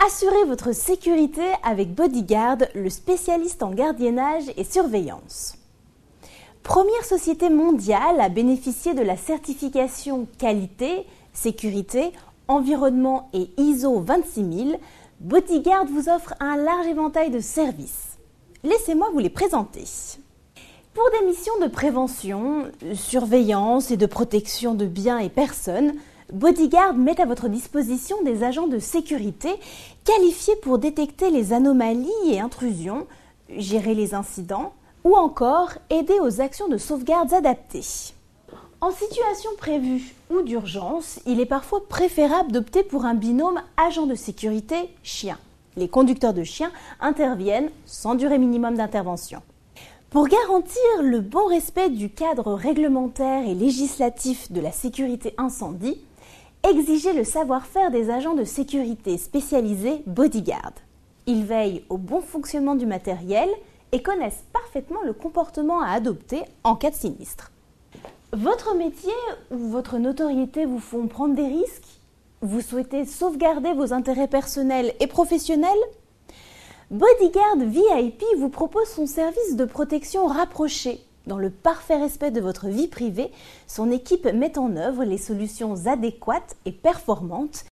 Assurez votre sécurité avec Bodyguard, le spécialiste en gardiennage et surveillance. Première société mondiale à bénéficier de la certification qualité, sécurité, environnement et ISO 26000, Bodyguard vous offre un large éventail de services. Laissez-moi vous les présenter. Pour des missions de prévention, de surveillance et de protection de biens et personnes, Bodyguard met à votre disposition des agents de sécurité qualifiés pour détecter les anomalies et intrusions, gérer les incidents ou encore aider aux actions de sauvegarde adaptées. En situation prévue ou d'urgence, il est parfois préférable d'opter pour un binôme agent de sécurité chien. Les conducteurs de chiens interviennent sans durée minimum d'intervention. Pour garantir le bon respect du cadre réglementaire et législatif de la sécurité incendie, exigez le savoir-faire des agents de sécurité spécialisés Bodyguard. Ils veillent au bon fonctionnement du matériel et connaissent parfaitement le comportement à adopter en cas de sinistre. Votre métier ou votre notoriété vous font prendre des risques? Vous souhaitez sauvegarder vos intérêts personnels et professionnels? Bodyguard VIP vous propose son service de protection rapproché. Dans le parfait respect de votre vie privée, son équipe met en œuvre les solutions adéquates et performantes